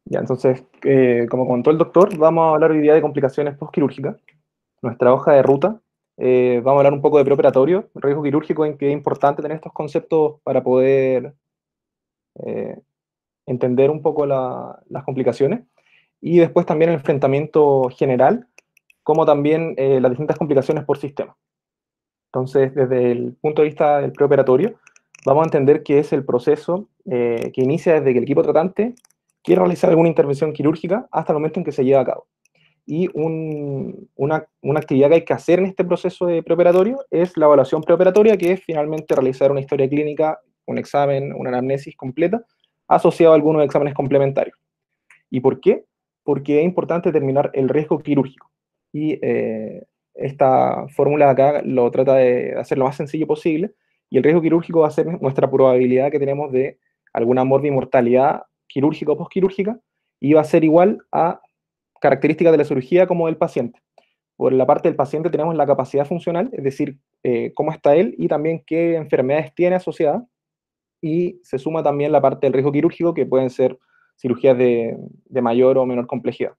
Ya, entonces, como comentó el doctor, vamos a hablar hoy día de complicaciones postquirúrgicas. Nuestra hoja de ruta, vamos a hablar un poco de preoperatorio, riesgo quirúrgico, en que es importante tener estos conceptos para poder eh, entender un poco las complicaciones. Y después también el enfrentamiento general, como también las distintas complicaciones por sistema. Entonces, desde el punto de vista del preoperatorio, vamos a entender qué es el proceso que inicia desde que el equipo tratante quiere realizar alguna intervención quirúrgica hasta el momento en que se lleva a cabo. Y una actividad que hay que hacer en este proceso de preoperatorio es la evaluación preoperatoria, que es finalmente realizar una historia clínica, un examen, una anamnesis completa, asociado a algunos exámenes complementarios. ¿Y por qué? Porque es importante determinar el riesgo quirúrgico. Y esta fórmula acá lo trata de hacer lo más sencillo posible. Y el riesgo quirúrgico va a ser nuestra probabilidad que tenemos de alguna morbimortalidad quirúrgica o posquirúrgica, y va a ser igual a características de la cirugía como del paciente. Por la parte del paciente tenemos la capacidad funcional, es decir, cómo está él y también qué enfermedades tiene asociadas, y se suma también la parte del riesgo quirúrgico, que pueden ser cirugías de mayor o menor complejidad.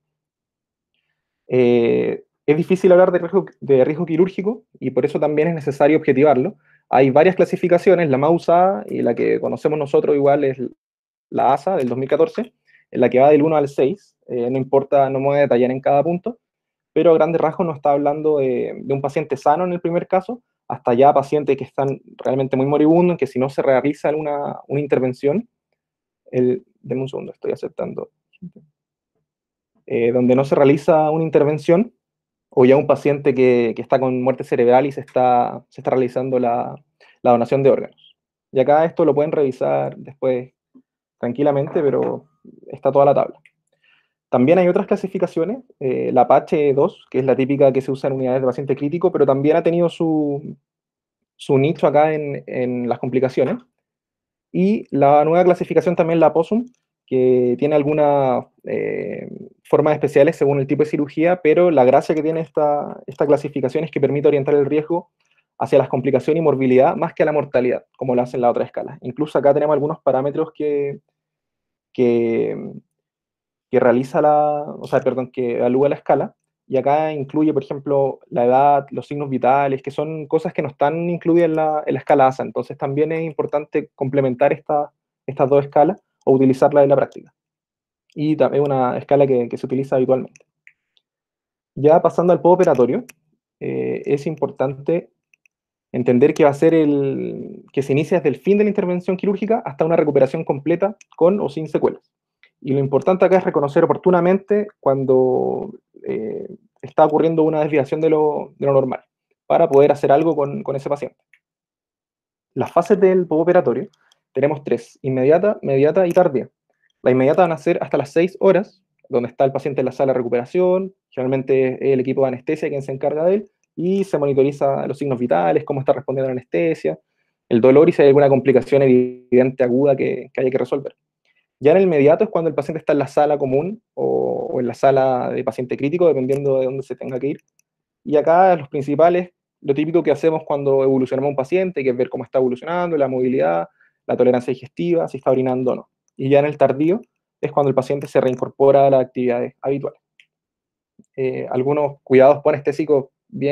Es difícil hablar de riesgo quirúrgico y por eso también es necesario objetivarlo. Hay varias clasificaciones, la más usada y la que conocemos nosotros igual es la ASA del 2014, en la que va del 1 al 6, no importa, no me voy a detallar en cada punto, pero a grandes rasgos nos está hablando de un paciente sano en el primer caso, hasta ya pacientes que están realmente muy moribundos, en que si no se realiza una intervención, denme un segundo, estoy aceptando, donde no se realiza una intervención, o ya un paciente que está con muerte cerebral y se está realizando la donación de órganos. Y acá esto lo pueden revisar después tranquilamente, pero está toda la tabla. También hay otras clasificaciones, la Apache 2, que es la típica que se usa en unidades de paciente crítico, pero también ha tenido su nicho acá en las complicaciones. Y la nueva clasificación también, la POSUM, que tiene algunas formas especiales según el tipo de cirugía, pero la gracia que tiene esta clasificación es que permite orientar el riesgo hacia las complicaciones y morbilidad más que a la mortalidad, como lo hace en la otra escala. Incluso acá tenemos algunos parámetros que, que realiza o sea, perdón, que evalúa la escala, y acá incluye, por ejemplo, la edad, los signos vitales, que son cosas que no están incluidas en la escala ASA. Entonces también es importante complementar estas dos escalas o utilizarla en la práctica. Y también una escala que se utiliza habitualmente. Ya pasando al postoperatorio, es importante entender que va a ser que se inicia desde el fin de la intervención quirúrgica hasta una recuperación completa con o sin secuelas. Y lo importante acá es reconocer oportunamente cuando eh, está ocurriendo una desviación de lo normal, para poder hacer algo con ese paciente. Las fases del postoperatorio tenemos tres: inmediata, mediata y tardía. La inmediata van a ser hasta las 6 horas, donde está el paciente en la sala de recuperación, generalmente es el equipo de anestesia quien se encarga de él, y se monitoriza los signos vitales, cómo está respondiendo la anestesia, el dolor y si hay alguna complicación evidente aguda que haya que resolver. Ya en el inmediato es cuando el paciente está en la sala común o en la sala de paciente crítico, dependiendo de dónde se tenga que ir. Y acá los principales, lo típico que hacemos cuando evolucionamos a un paciente, que es ver cómo está evolucionando, la movilidad, la tolerancia digestiva, si está orinando o no. Y ya en el tardío es cuando el paciente se reincorpora a las actividades habituales. Algunos cuidados anestésicos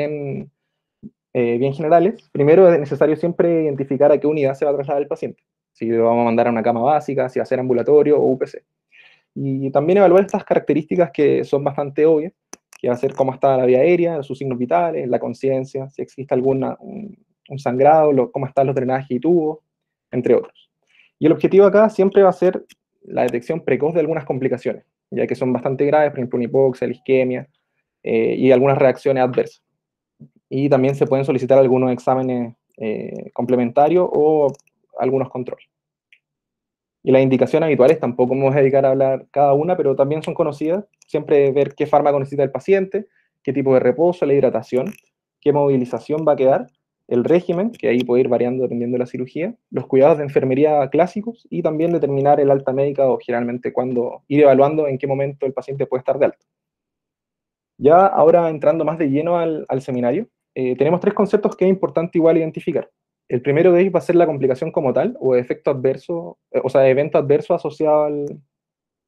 bien generales. Primero es necesario siempre identificar a qué unidad se va a trasladar el paciente. Si lo vamos a mandar a una cama básica, si va a ser ambulatorio o UPC. Y también evaluar estas características que son bastante obvias, que va a ser cómo está la vía aérea, sus signos vitales, la conciencia, si existe un sangrado, cómo están los drenajes y tubos, entre otros. Y el objetivo acá siempre va a ser la detección precoz de algunas complicaciones, ya que son bastante graves, por ejemplo, una hipoxia, la isquemia y algunas reacciones adversas. Y también se pueden solicitar algunos exámenes complementarios o algunos controles. Y las indicaciones habituales tampoco me voy a dedicar a hablar cada una, pero también son conocidas. Siempre ver qué fármaco necesita el paciente, qué tipo de reposo, la hidratación, qué movilización va a quedar, el régimen, que ahí puede ir variando dependiendo de la cirugía, los cuidados de enfermería clásicos y también determinar el alta médica o generalmente cuando ir evaluando en qué momento el paciente puede estar de alta. Ya ahora entrando más de lleno al seminario, tenemos tres conceptos que es importante igual identificar. El primero de ellos va a ser la complicación como tal, o efecto adverso, o sea, evento adverso asociado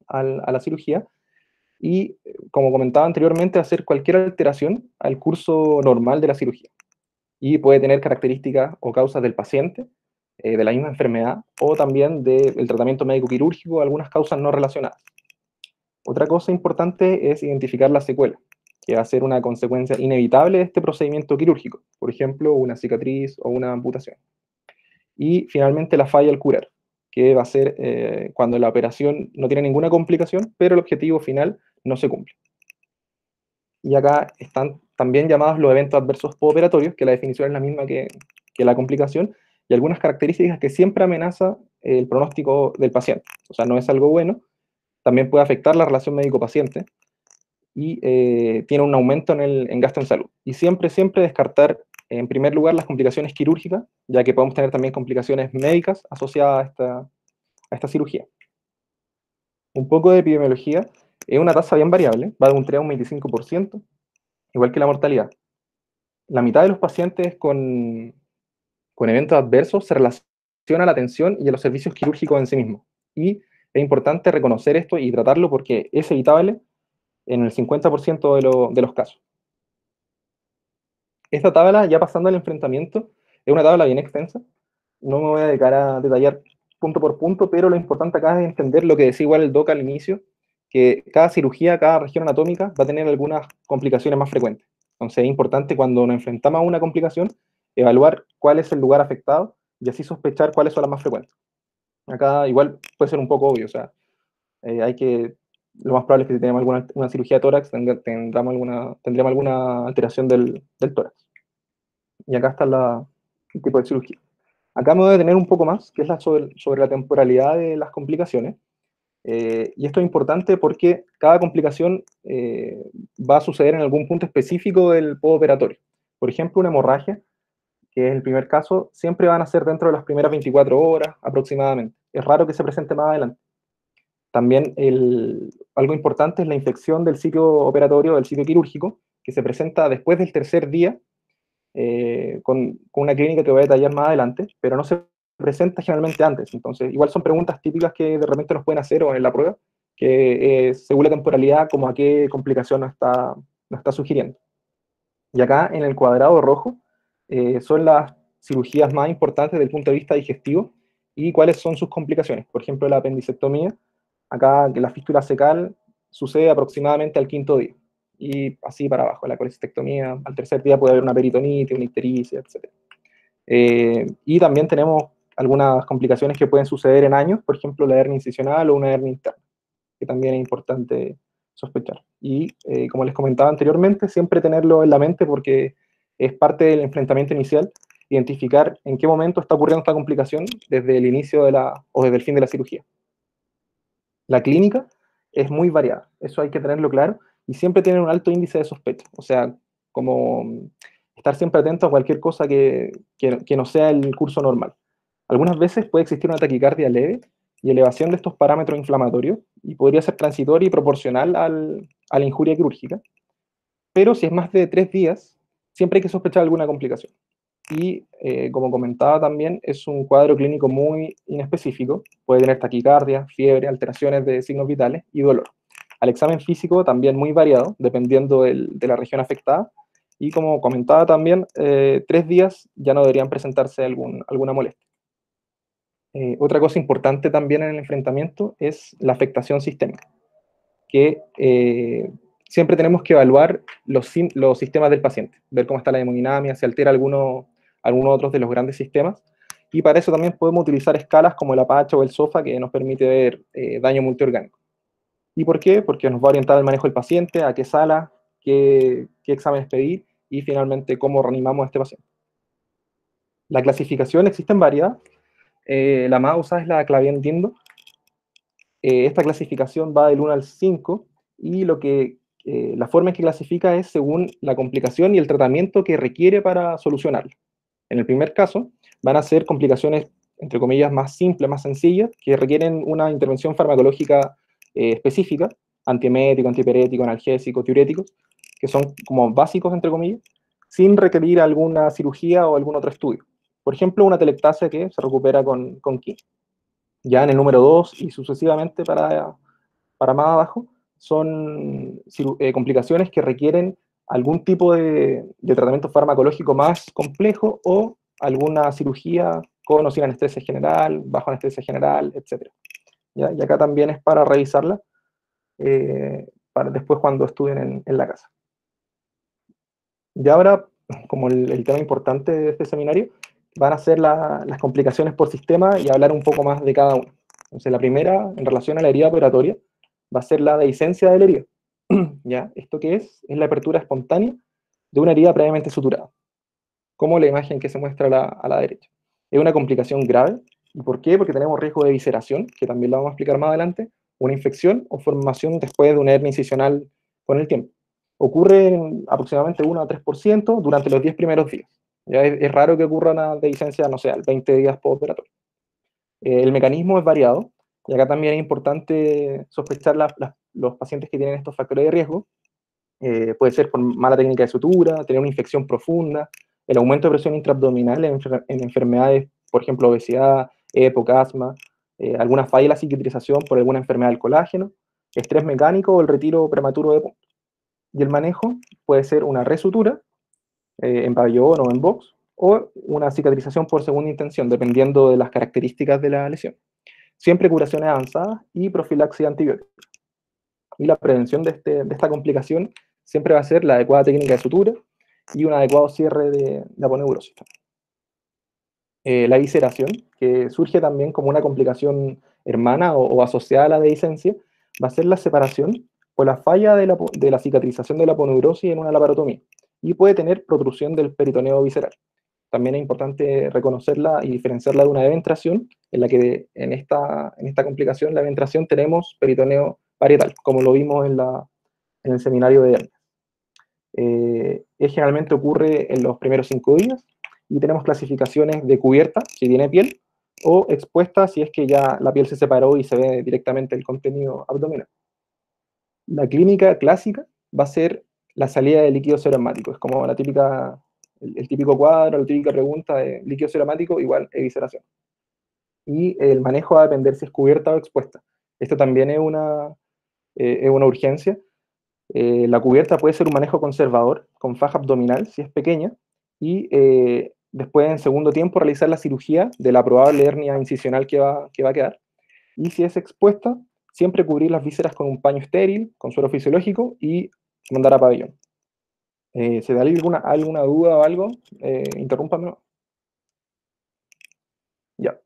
a la cirugía y, como comentaba anteriormente, hacer cualquier alteración al curso normal de la cirugía. Y puede tener características o causas del paciente, de la misma enfermedad, o también del tratamiento médico quirúrgico, algunas causas no relacionadas. Otra cosa importante es identificar la secuela, que va a ser una consecuencia inevitable de este procedimiento quirúrgico, por ejemplo, una cicatriz o una amputación. Y finalmente la falla al curar, que va a ser cuando la operación no tiene ninguna complicación, pero el objetivo final no se cumple. Y acá están también llamados los eventos adversos postoperatorios, que la definición es la misma que la complicación, y algunas características que siempre amenaza el pronóstico del paciente. O sea, no es algo bueno, también puede afectar la relación médico-paciente y tiene un aumento en gasto en salud. Y siempre, siempre descartar, en primer lugar, las complicaciones quirúrgicas, ya que podemos tener también complicaciones médicas asociadas a esta cirugía. Un poco de epidemiología, es una tasa bien variable, va de un 3 a un 25%, igual que la mortalidad. La mitad de los pacientes con eventos adversos se relaciona a la atención y a los servicios quirúrgicos en sí mismos. Y es importante reconocer esto y tratarlo porque es evitable en el 50% de los casos. Esta tabla, ya pasando al enfrentamiento, es una tabla bien extensa. No me voy a dedicar a detallar punto por punto, pero lo importante acá es entender lo que decía igual el doc al inicio, que cada cirugía, cada región anatómica va a tener algunas complicaciones más frecuentes. Entonces es importante cuando nos enfrentamos a una complicación, evaluar cuál es el lugar afectado y así sospechar cuáles son las más frecuentes. Acá igual puede ser un poco obvio, o sea, lo más probable es que si tenemos una cirugía de tórax tendremos alguna alteración del tórax. Y acá está el tipo de cirugía. Acá me voy a detener un poco más, que es sobre la temporalidad de las complicaciones. Y esto es importante porque cada complicación va a suceder en algún punto específico del postoperatorio. Por ejemplo, una hemorragia, que es el primer caso, siempre van a ser dentro de las primeras 24 horas aproximadamente. Es raro que se presente más adelante. También algo importante es la infección del sitio operatorio, del sitio quirúrgico, que se presenta después del tercer día, con una clínica que voy a detallar más adelante, pero no se presenta generalmente antes. Entonces, igual son preguntas típicas que de repente nos pueden hacer o en la prueba, que según la temporalidad, como a qué complicación nos está sugiriendo. Y acá en el cuadrado rojo son las cirugías más importantes desde el punto de vista digestivo y cuáles son sus complicaciones. Por ejemplo, la apendicectomía, acá que la fístula cecal sucede aproximadamente al quinto día. Y así para abajo, la colecistectomía, al tercer día puede haber una peritonitis, una ictericia, etc. Y también tenemos algunas complicaciones que pueden suceder en años, por ejemplo, la hernia incisional o una hernia interna, que también es importante sospechar. Y como les comentaba anteriormente, siempre tenerlo en la mente porque es parte del enfrentamiento inicial, identificar en qué momento está ocurriendo esta complicación desde el inicio o desde el fin de la cirugía. La clínica es muy variada, eso hay que tenerlo claro, y siempre tiene un alto índice de sospecha, o sea, como estar siempre atento a cualquier cosa que no sea el curso normal. Algunas veces puede existir una taquicardia leve y elevación de estos parámetros inflamatorios, y podría ser transitoria y proporcional a la injuria quirúrgica, pero si es más de 3 días, siempre hay que sospechar alguna complicación. Y como comentaba también, es un cuadro clínico muy inespecífico, puede tener taquicardia, fiebre, alteraciones de signos vitales y dolor. Al examen físico también muy variado, dependiendo de la región afectada, y como comentaba también, 3 días ya no deberían presentarse alguna molestia. Otra cosa importante también en el enfrentamiento es la afectación sistémica, que siempre tenemos que evaluar los sistemas del paciente, ver cómo está la hemodinamia, si altera algunos otros de los grandes sistemas, y para eso también podemos utilizar escalas como el APACHA o el SOFA, que nos permite ver daño multiorgánico. ¿Y por qué? Porque nos va a orientar al manejo del paciente, a qué sala, qué exámenes pedir, y finalmente cómo reanimamos a este paciente. La clasificación existen varias, la más usada es la Clavien-Dindo. Esta clasificación va del 1 al 5 y la forma en que clasifica es según la complicación y el tratamiento que requiere para solucionarla. En el primer caso, van a ser complicaciones, entre comillas, más simples, más sencillas, que requieren una intervención farmacológica específica, antiemético, antipirético, analgésico, diuréticos, que son como básicos, entre comillas, sin requerir alguna cirugía o algún otro estudio. Por ejemplo, una telectasia que se recupera con quimio. Ya en el número 2 y sucesivamente para para más abajo, son complicaciones que requieren algún tipo de tratamiento farmacológico más complejo o alguna cirugía con o sin anestesia general, bajo anestesia general, etc. ¿Ya? Y acá también es para revisarla para después cuando estudien en la casa. Y ahora, como el tema importante de este seminario, van a ser las complicaciones por sistema y hablar un poco más de cada una. Entonces, la primera, en relación a la herida operatoria, va a ser la dehiscencia de la herida. ¿Ya? ¿Esto qué es? Es la apertura espontánea de una herida previamente suturada, como la imagen que se muestra a la derecha. Es una complicación grave. ¿Y por qué? Porque tenemos riesgo de visceración, que también lo vamos a explicar más adelante, una infección o formación después de una hernia incisional con el tiempo. Ocurre en aproximadamente 1 a 3% durante los 10 primeros días. Ya es raro que ocurra una dehiscencia, no sé, al 20 días postoperatorio. El mecanismo es variado, y acá también es importante sospechar los pacientes que tienen estos factores de riesgo. Puede ser por mala técnica de sutura, tener una infección profunda, el aumento de presión intraabdominal en enfermedades, por ejemplo, obesidad, EPOC, asma, alguna falla en la cicatrización por alguna enfermedad del colágeno, estrés mecánico o el retiro prematuro de punto. Y el manejo puede ser una resutura en pabellón o en box, o una cicatrización por segunda intención, dependiendo de las características de la lesión. Siempre curaciones avanzadas y profilaxis antibiótica. Y la prevención de esta complicación siempre va a ser la adecuada técnica de sutura y un adecuado cierre de aponeurosis. La visceración, que surge también como una complicación hermana o asociada a la dehiscencia, va a ser la separación o la falla de la cicatrización de la aponeurosis en una laparotomía y puede tener protrusión del peritoneo visceral. También es importante reconocerla y diferenciarla de una eventración, en la que en esta complicación, la eventración, tenemos peritoneo parietal, como lo vimos en el seminario de hernia. Generalmente ocurre en los primeros 5 días y tenemos clasificaciones de cubierta, si tiene piel, o expuesta, si es que ya la piel se separó y se ve directamente el contenido abdominal. La clínica clásica va a ser la salida de líquido seromático, es como el típico cuadro, la típica pregunta de líquido seromático igual evisceración. Y el manejo va a depender si es cubierta o expuesta. Esto también es una urgencia. La cubierta puede ser un manejo conservador, con faja abdominal, si es pequeña, y después, en segundo tiempo, realizar la cirugía de la probable hernia incisional que va a quedar. Y si es expuesta, siempre cubrir las vísceras con un paño estéril, con suero fisiológico, y mandar a pabellón. ¿Se da alguna duda o algo? Interrúmpame. Ya.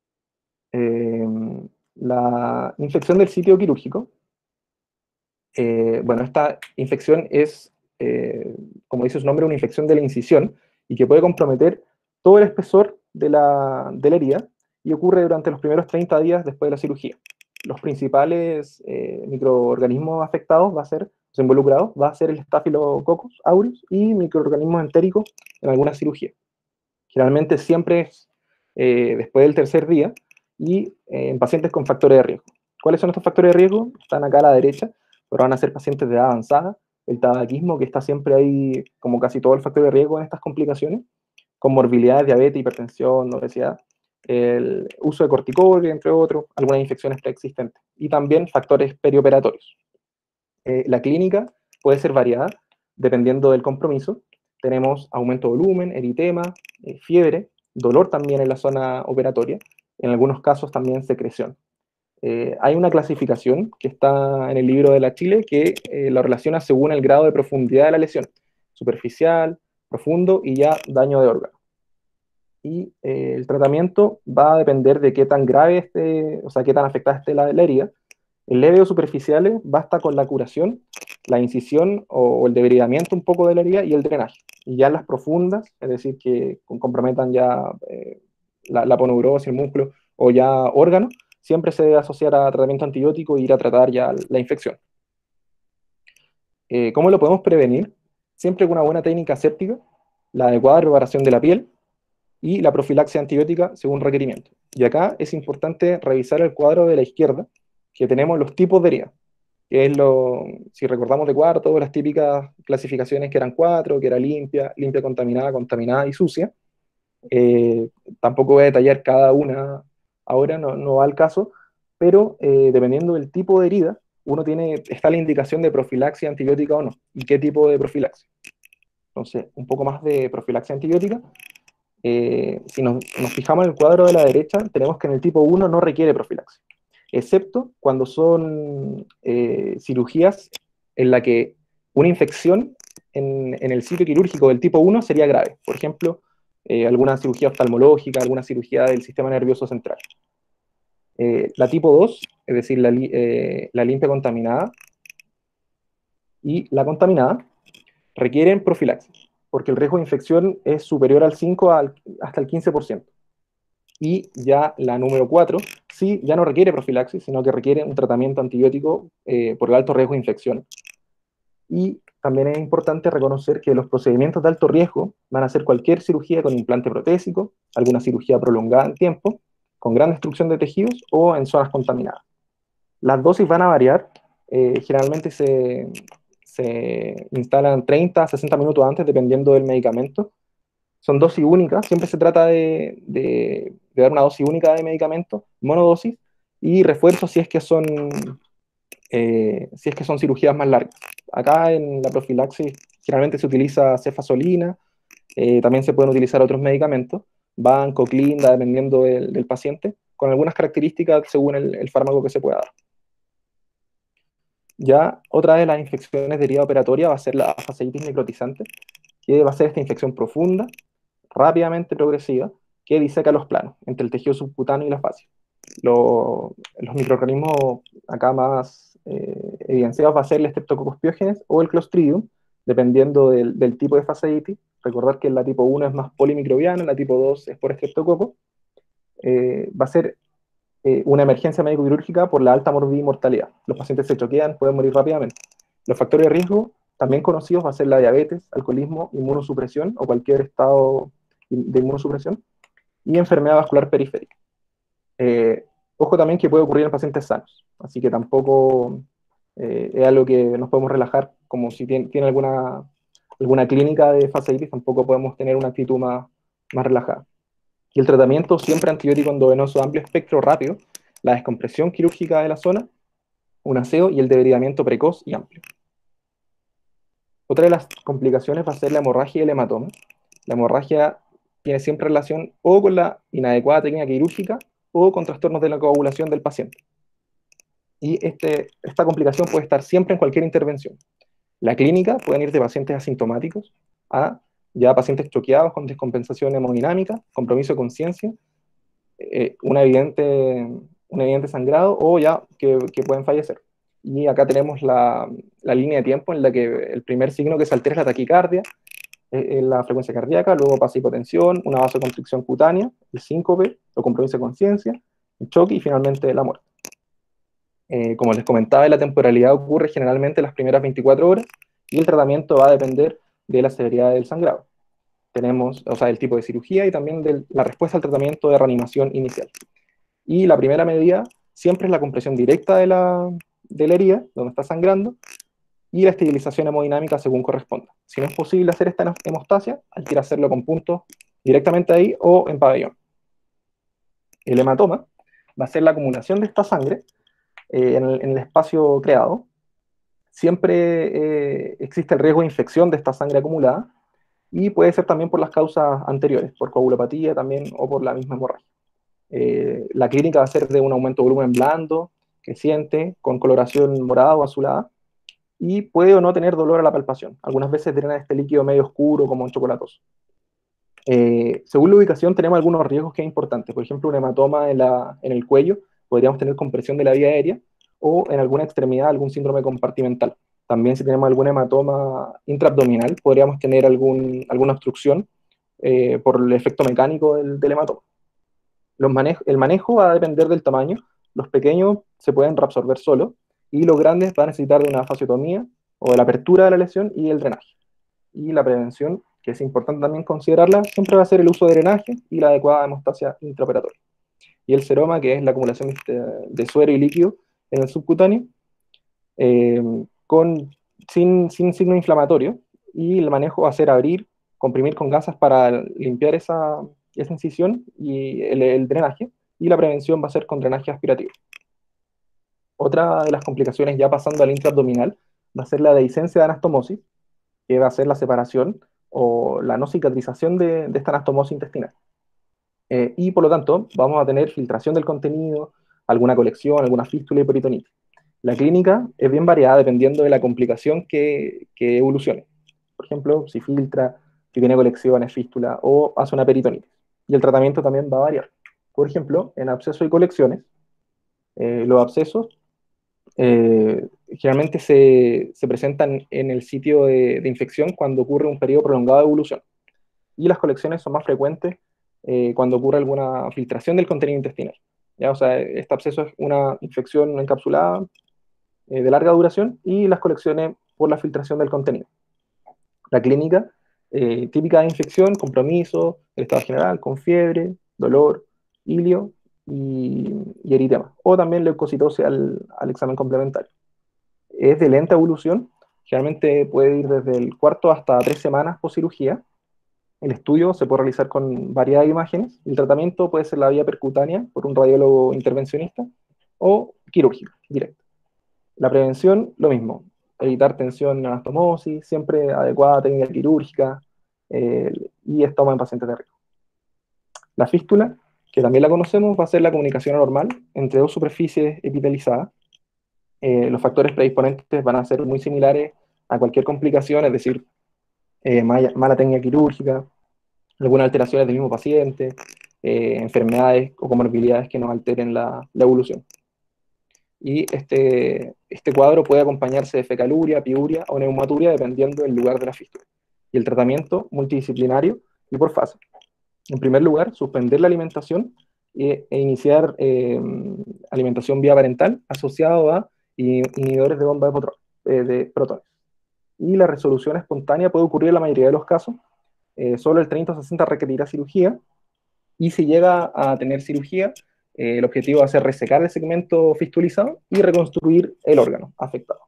La infección del sitio quirúrgico. Bueno, esta infección es, como dice su nombre, una infección de la incisión y que puede comprometer todo el espesor de la herida y ocurre durante los primeros 30 días después de la cirugía. Los principales microorganismos afectados involucrados va a ser el Staphylococcus aureus y microorganismos entéricos en algunas cirugías. Generalmente siempre es después del tercer día y en pacientes con factores de riesgo. ¿Cuáles son estos factores de riesgo? Están acá a la derecha, pero van a ser pacientes de edad avanzada, el tabaquismo, que está siempre ahí como casi todo el factor de riesgo en estas complicaciones, comorbilidades, diabetes, hipertensión, obesidad, el uso de corticoides, entre otros, algunas infecciones preexistentes, y también factores perioperatorios. La clínica puede ser variada dependiendo del compromiso. Tenemos aumento de volumen, eritema, fiebre, dolor también en la zona operatoria, en algunos casos también secreción. Hay una clasificación que está en el libro de la Chile que lo relaciona según el grado de profundidad de la lesión, superficial, profundo y ya daño de órgano. Y el tratamiento va a depender de qué tan grave esté, o sea, qué tan afectada esté la herida. En leve o superficiales basta con la curación, la incisión o el debridamiento un poco de la herida y el drenaje. Y ya en las profundas, es decir, que comprometan ya la aponeurosis, el músculo o ya órganos, siempre se debe asociar a tratamiento antibiótico e ir a tratar ya la infección. ¿Cómo lo podemos prevenir? Siempre con una buena técnica séptica, la adecuada preparación de la piel y la profilaxia antibiótica según requerimiento. Y acá es importante revisar el cuadro de la izquierda, que tenemos los tipos de herida, que es si recordamos de cuarto, las típicas clasificaciones que eran 4, que era limpia, limpia contaminada, contaminada y sucia. Tampoco voy a detallar cada una ahora, no va al caso, pero dependiendo del tipo de herida, está la indicación de profilaxis antibiótica o no, y qué tipo de profilaxis. Entonces, un poco más de profilaxis antibiótica. Si nos fijamos en el cuadro de la derecha, tenemos que en el tipo 1 no requiere profilaxis, excepto cuando son cirugías en la que una infección en el sitio quirúrgico del tipo 1 sería grave. Por ejemplo, alguna cirugía oftalmológica, alguna cirugía del sistema nervioso central. La tipo 2, es decir, la limpia contaminada y la contaminada, requieren profilaxis, porque el riesgo de infección es superior al 5 hasta el 15%. Y ya la número 4, sí, ya no requiere profilaxis, sino que requiere un tratamiento antibiótico por el alto riesgo de infección. Y también es importante reconocer que los procedimientos de alto riesgo van a ser cualquier cirugía con implante protésico, alguna cirugía prolongada en tiempo, con gran destrucción de tejidos o en zonas contaminadas. Las dosis van a variar, generalmente se instalan 30 a 60 minutos antes, dependiendo del medicamento. Son dosis únicas, siempre se trata de dar una dosis única de medicamento, monodosis, y refuerzo si es que son cirugías más largas. Acá en la profilaxis generalmente se utiliza cefazolina, también se pueden utilizar otros medicamentos, Banco, Clinda, dependiendo del paciente, con algunas características según el fármaco que se pueda dar. Ya otra de las infecciones de herida operatoria va a ser la fasciitis necrotizante, que va a ser esta infección profunda, rápidamente progresiva, que diseca los planos entre el tejido subcutáneo y la fascia. Los microorganismos acá más evidenciados va a ser el Streptococcus pyogenes o el Clostridium, dependiendo del tipo de fasciitis. Recordar que la tipo 1 es más polimicrobiana, la tipo 2 es por estreptococo. Va a ser una emergencia médico-quirúrgica por la alta morbidez y mortalidad. Los pacientes se choquean, pueden morir rápidamente. Los factores de riesgo, también conocidos, va a ser la diabetes, alcoholismo, inmunosupresión o cualquier estado de inmunosupresión, y enfermedad vascular periférica. Ojo también que puede ocurrir en pacientes sanos, así que tampoco es algo que nos podemos relajar, como si tiene alguna clínica de fasciitis, tampoco podemos tener una actitud más relajada. Y el tratamiento siempre antibiótico endovenoso de amplio espectro rápido, la descompresión quirúrgica de la zona, un aseo y el debridamiento precoz y amplio. Otra de las complicaciones va a ser la hemorragia y el hematoma. La hemorragia tiene siempre relación o con la inadecuada técnica quirúrgica o con trastornos de la coagulación del paciente. Y esta complicación puede estar siempre en cualquier intervención. La clínica pueden ir de pacientes asintomáticos a ya pacientes choqueados con descompensación hemodinámica, compromiso de conciencia, un evidente sangrado o ya que pueden fallecer. Y acá tenemos la línea de tiempo en la que el primer signo que se altera es la taquicardia, la frecuencia cardíaca, luego pasa hipotensión, una vasoconstricción cutánea, el síncope, o compromiso de conciencia, el choque y finalmente la muerte. Como les comentaba, la temporalidad ocurre generalmente las primeras 24 horas y el tratamiento va a depender de la severidad del sangrado. Tenemos, o sea, el tipo de cirugía y también de la respuesta al tratamiento de reanimación inicial. Y la primera medida siempre es la compresión directa de la herida, donde está sangrando, y la estabilización hemodinámica según corresponda. Si no es posible hacer esta hemostasia, hay que hacerlo con puntos directamente ahí o en pabellón. El hematoma va a ser la acumulación de esta sangre en el espacio creado. Siempre existe el riesgo de infección de esta sangre acumulada y puede ser también por las causas anteriores, por coagulopatía también o por la misma hemorragia. La clínica va a ser de un aumento de volumen blando, creciente, con coloración morada o azulada, y puede o no tener dolor a la palpación. Algunas veces drena este líquido medio oscuro como un chocolatoso. Según la ubicación tenemos algunos riesgos que es importante. Por ejemplo, un hematoma en el cuello, podríamos tener compresión de la vía aérea, o en alguna extremidad algún síndrome compartimental. También si tenemos algún hematoma intraabdominal, podríamos tener alguna obstrucción por el efecto mecánico del hematoma. El manejo va a depender del tamaño. Los pequeños se pueden reabsorber solos y los grandes van a necesitar de una fasciotomía o de la apertura de la lesión y el drenaje. Y la prevención, que es importante también considerarla, siempre va a ser el uso de drenaje y la adecuada hemostasia intraoperatoria. Y el seroma, que es la acumulación de suero y líquido en el subcutáneo, eh, sin signo inflamatorio, y el manejo va a ser abrir, comprimir con gasas para limpiar esa incisión y el drenaje, y la prevención va a ser con drenaje aspirativo. Otra de las complicaciones, ya pasando al intraabdominal, va a ser la dehiscencia de anastomosis, que va a ser la separación o la no cicatrización de esta anastomosis intestinal. Y por lo tanto, vamos a tener filtración del contenido, alguna colección, alguna fístula y peritonitis. La clínica es bien variada dependiendo de la complicación que evolucione. Por ejemplo, si filtra, si tiene colecciones, fístula o hace una peritonitis. Y el tratamiento también va a variar. Por ejemplo, en abscesos y colecciones, los abscesos generalmente se presentan en el sitio de infección cuando ocurre un periodo prolongado de evolución. Y las colecciones son más frecuentes cuando ocurre alguna filtración del contenido intestinal. ¿Ya? O sea, este absceso es una infección encapsulada de larga duración y las colecciones por la filtración del contenido. La clínica típica de infección, compromiso, el estado general, con fiebre, dolor, ilio y eritema, o también leucocitosis al examen complementario. Es de lenta evolución, generalmente puede ir desde el cuarto hasta 3 semanas post cirugía. El estudio se puede realizar con variedad de imágenes. El tratamiento puede ser la vía percutánea por un radiólogo intervencionista o quirúrgica, directa. La prevención, lo mismo. Evitar tensión en anastomosis, siempre adecuada técnica quirúrgica eh, y estoma en pacientes de riesgo. La fístula, que también la conocemos, va a ser la comunicación anormal entre dos superficies epitelizadas. Los factores predisponentes van a ser muy similares a cualquier complicación, es decir, mala técnica quirúrgica, algunas alteraciones del mismo paciente, enfermedades o comorbilidades que nos alteren la evolución. Y este cuadro puede acompañarse de fecaluria, piuria o neumaturia dependiendo del lugar de la fístula. Y el tratamiento multidisciplinario y por fase. En primer lugar, suspender la alimentación e iniciar alimentación vía parental asociado a inhibidores de bomba de protones. Y la resolución espontánea puede ocurrir en la mayoría de los casos. Solo el 30 o 60 requerirá cirugía. Y si llega a tener cirugía, el objetivo va a ser resecar el segmento fistulizado y reconstruir el órgano afectado.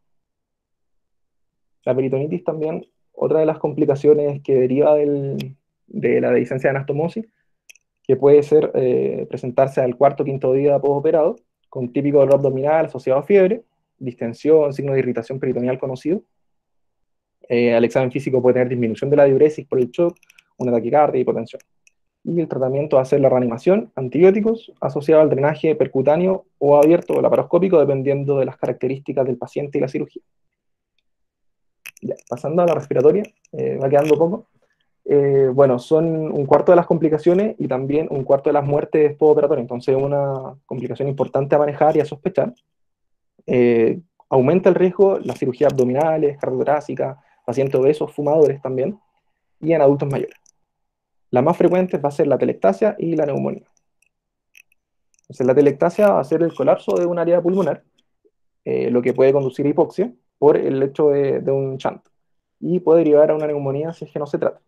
La peritonitis también, otra de las complicaciones que deriva de la dehiscencia de anastomosis, que puede ser presentarse al cuarto o quinto día postoperado, con típico dolor abdominal asociado a fiebre, distensión, signo de irritación peritoneal conocido. Al examen físico puede tener disminución de la diuresis por el shock, una taquicardia y hipotensión. Y el tratamiento va a ser la reanimación, antibióticos, asociado al drenaje percutáneo o abierto o laparoscópico, dependiendo de las características del paciente y la cirugía. Ya, pasando a la respiratoria, va quedando poco. Bueno, son un cuarto de las complicaciones y también un cuarto de las muertes postoperatorias, entonces es una complicación importante a manejar y a sospechar. Aumenta el riesgo las cirugías abdominales, cardiotorácicas, pacientes obesos, fumadores también, y en adultos mayores. Las más frecuentes va a ser la telectasia y la neumonía. Entonces, la telectasia va a ser el colapso de un área pulmonar, lo que puede conducir a hipoxia por el hecho de un shunt, y puede derivar a una neumonía si es que no se trata.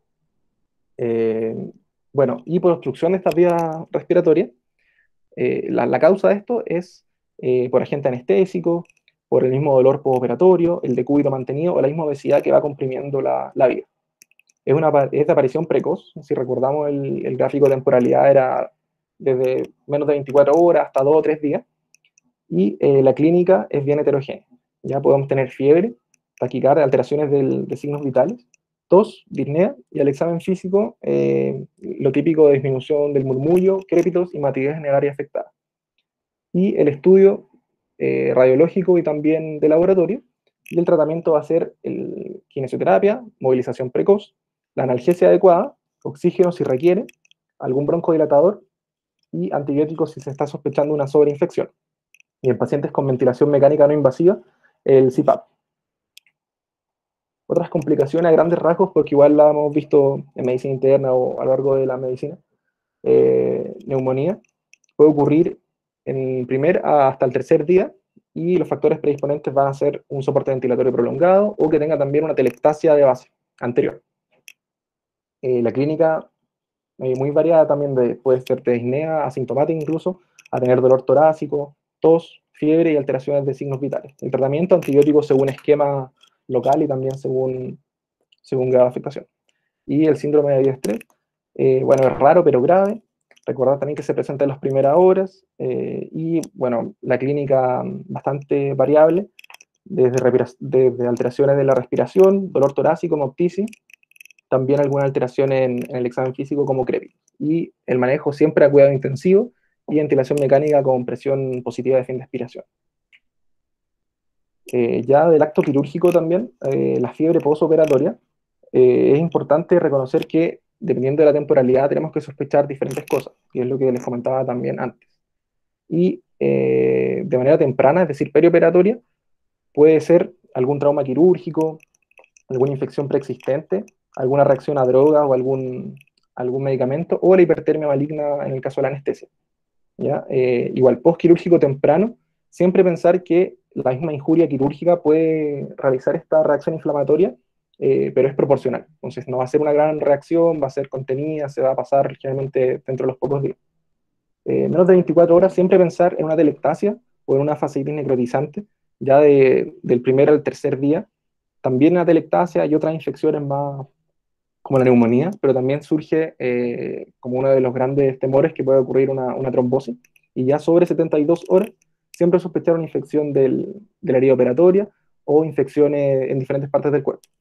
Bueno, y por obstrucción de estas vías respiratorias, la causa de esto es por agente anestésico, por el mismo dolor postoperatorio, el decúbito mantenido o la misma obesidad que va comprimiendo la vía. Es de aparición precoz, si recordamos el gráfico de temporalidad era desde menos de 24 horas hasta 2 o 3 días, y la clínica es bien heterogénea. Ya podemos tener fiebre, taquicardia, alteraciones de signos vitales, tos, disnea, y al examen físico, lo típico de disminución del murmullo, crépitos y matidez en el área afectada. Y el estudio radiológico y también de laboratorio, y el tratamiento va a ser kinesioterapia, movilización precoz, la analgesia adecuada, oxígeno si requiere, algún broncodilatador y antibióticos si se está sospechando una sobreinfección. Y en pacientes con ventilación mecánica no invasiva, el CPAP. Otras complicaciones a grandes rasgos, porque igual la hemos visto en medicina interna o a lo largo de la medicina, neumonía, puede ocurrir en el primer hasta el tercer día, y los factores predisponentes van a ser un soporte ventilatorio prolongado o que tenga también una telectasia de base anterior. La clínica muy variada también, puede ser de disnea, asintomática incluso, a tener dolor torácico, tos, fiebre y alteraciones de signos vitales. El tratamiento antibiótico según esquema local y también según grado de afectación. Y el síndrome de Distrés, bueno, es raro pero grave, Recordar también que se presenta en las primeras horas y, bueno, la clínica bastante variable, desde alteraciones de la respiración, dolor torácico, moptisis, también alguna alteración en el examen físico como crepit. Y el manejo siempre a cuidado intensivo y ventilación mecánica con presión positiva de fin de expiración. Ya del acto quirúrgico también, la fiebre postoperatoria, es importante reconocer que dependiendo de la temporalidad tenemos que sospechar diferentes cosas, y es lo que les comentaba también antes. Y de manera temprana, es decir, perioperatoria, puede ser algún trauma quirúrgico, alguna infección preexistente, alguna reacción a droga o algún medicamento, o la hipertermia maligna en el caso de la anestesia. ¿Ya? Igual, postquirúrgico temprano, siempre pensar que la misma injuria quirúrgica puede realizar esta reacción inflamatoria, pero es proporcional. Entonces no va a ser una gran reacción, va a ser contenida, se va a pasar generalmente dentro de los pocos días. Menos de 24 horas, siempre pensar en una telectasia o en una fasciitis necrotizante, ya del primer al tercer día. También la telectasia y otras infecciones más, como la neumonía, pero también surge como uno de los grandes temores que puede ocurrir una trombosis. Y ya sobre 72 horas, siempre sospechar una infección de la herida operatoria o infecciones en diferentes partes del cuerpo.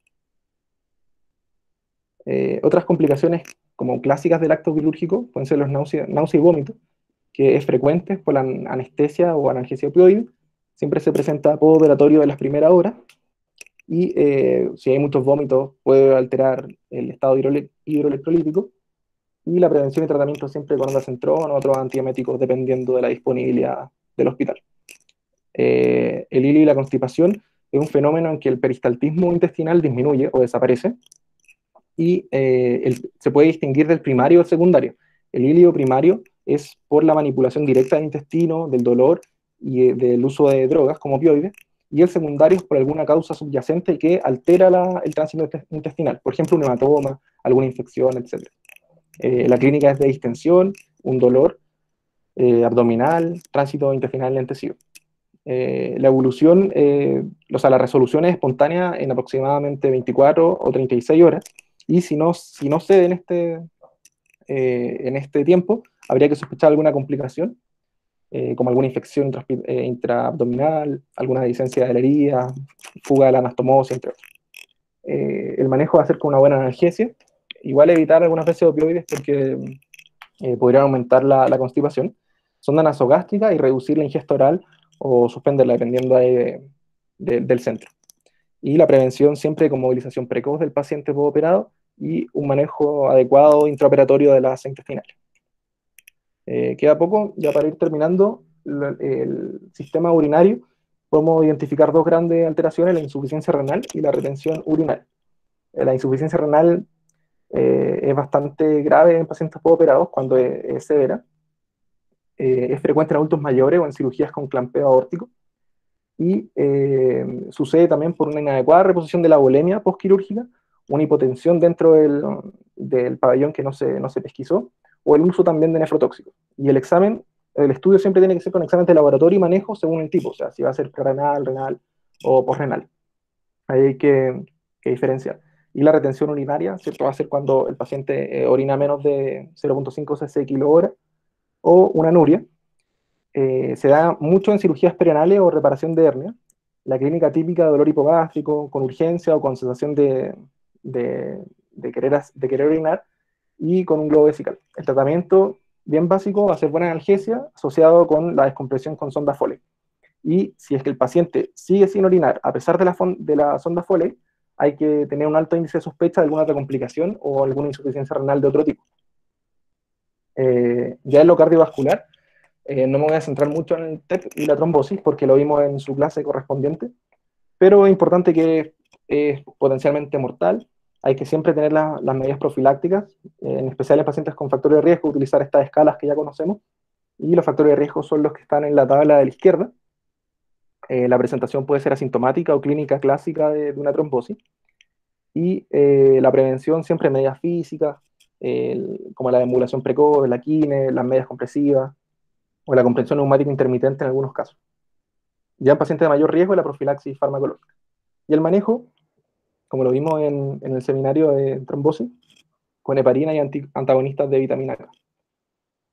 Otras complicaciones como clásicas del acto quirúrgico pueden ser los náuseas y vómitos, que es frecuente por la anestesia o analgesia opioide. Siempre se presenta postoperatorio de las primeras horas y si hay muchos vómitos puede alterar el estado hidroelectrolítico, y la prevención y tratamiento siempre con ondansetron o otros antieméticos dependiendo de la disponibilidad del hospital. El hilio y la constipación es un fenómeno en que el peristaltismo intestinal disminuye o desaparece y se puede distinguir del primario o secundario. El hilio primario es por la manipulación directa del intestino, del dolor y del uso de drogas como opioides, y el secundario es por alguna causa subyacente que altera el tránsito intestinal, por ejemplo un hematoma, alguna infección, etc. La clínica es de distensión, un dolor abdominal, tránsito intestinal lentecido. La evolución, o sea, la resolución es espontánea en aproximadamente 24 o 36 horas, y si no cede en este tiempo, habría que sospechar alguna complicación, como alguna infección intraabdominal, alguna dehiscencia de la herida, fuga de la anastomosis, entre otros. El manejo va a ser con una buena analgesia, igual evitar algunas veces opioides porque podrían aumentar la constipación, sonda nasogástrica y reducir la ingesta oral o suspenderla dependiendo del centro. Y la prevención siempre con movilización precoz del paciente postoperado y un manejo adecuado intraoperatorio de la asa intestinal. Queda poco, ya para ir terminando, el sistema urinario, podemos identificar dos grandes alteraciones, la insuficiencia renal y la retención urinaria. La insuficiencia renal es bastante grave en pacientes postoperados cuando es severa. Es frecuente en adultos mayores o en cirugías con clampeo aórtico, y sucede también por una inadecuada reposición de la volemia postquirúrgica, una hipotensión dentro del pabellón que no se pesquisó, o el uso también de nefrotóxicos. Y el estudio siempre tiene que ser con exámenes de laboratorio y manejo según el tipo, o sea, si va a ser prerenal, renal o postrenal. Ahí hay que diferenciar. Y la retención urinaria, ¿cierto? Va a ser cuando el paciente orina menos de 0,5 cc kilo hora, o una anuria. Se da mucho en cirugías perianales o reparación de hernia. La clínica típica de dolor hipogástrico, con urgencia o con sensación de querer orinar y con un globo vesical. El tratamiento, bien básico, va a ser buena analgesia asociado con la descompresión con sonda Foley. Y si es que el paciente sigue sin orinar a pesar de la sonda Foley, hay que tener un alto índice de sospecha de alguna otra complicación o alguna insuficiencia renal de otro tipo. Ya en lo cardiovascular, no me voy a centrar mucho en el TEP y la trombosis porque lo vimos en su clase correspondiente, pero es importante que es potencialmente mortal. Hay que siempre tener las medidas profilácticas, en especial en pacientes con factores de riesgo, utilizar estas escalas que ya conocemos, y los factores de riesgo son los que están en la tabla de la izquierda. La presentación puede ser asintomática o clínica clásica de una trombosis, y la prevención siempre medidas físicas, como la emulación precoz, la quine, las medias compresivas, o la comprensión neumática intermitente en algunos casos. Ya en pacientes de mayor riesgo, la profilaxis farmacológica. Y el manejo, como lo vimos en el seminario de trombosis, con heparina y antagonistas de vitamina K.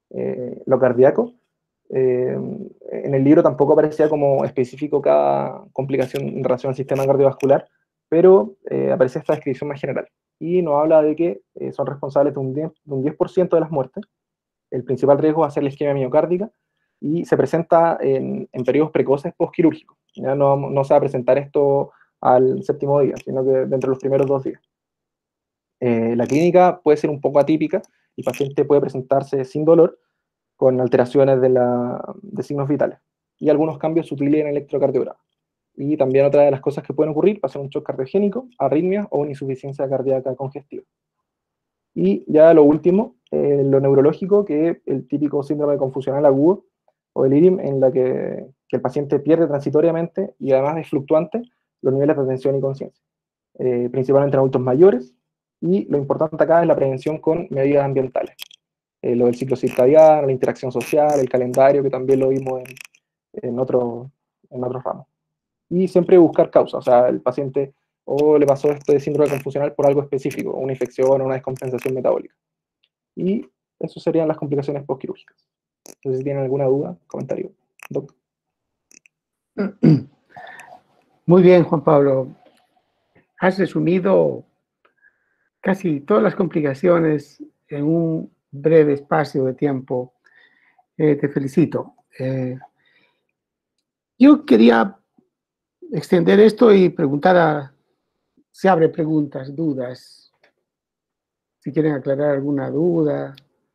lo cardíaco. En el libro tampoco aparecía como específico cada complicación en relación al sistema cardiovascular, pero aparece esta descripción más general. Y nos habla de que son responsables de un 10% de las muertes. El principal riesgo va a ser la isquemia miocárdica y se presenta en periodos precoces postquirúrgicos. Ya no se va a presentar esto al séptimo día, sino que dentro de los primeros 2 días. La clínica puede ser un poco atípica, el paciente puede presentarse sin dolor, con alteraciones de signos vitales y algunos cambios sutiles en el electrocardiograma. Y también otra de las cosas que pueden ocurrir va a ser un shock cardiogénico, arritmia o una insuficiencia cardíaca congestiva. Y ya lo último, lo neurológico, que es el típico síndrome confusional agudo o delirium, en la que el paciente pierde transitoriamente y además es fluctuante los niveles de atención y conciencia, principalmente en adultos mayores. Y lo importante acá es la prevención con medidas ambientales. Lo del ciclo circadiano, la interacción social, el calendario, que también lo vimos en otros ramos. Y siempre buscar causas, o sea, el paciente o le pasó esto de síndrome confusional por algo específico, una infección o una descompensación metabólica. Y eso serían las complicaciones postquirúrgicas. No sé si tienen alguna duda, comentario, doctor. Muy bien, Juan Pablo. Has resumido casi todas las complicaciones en un breve espacio de tiempo. Te felicito. Yo quería extender esto y preguntar se abre preguntas, dudas. Si quieren aclarar alguna duda.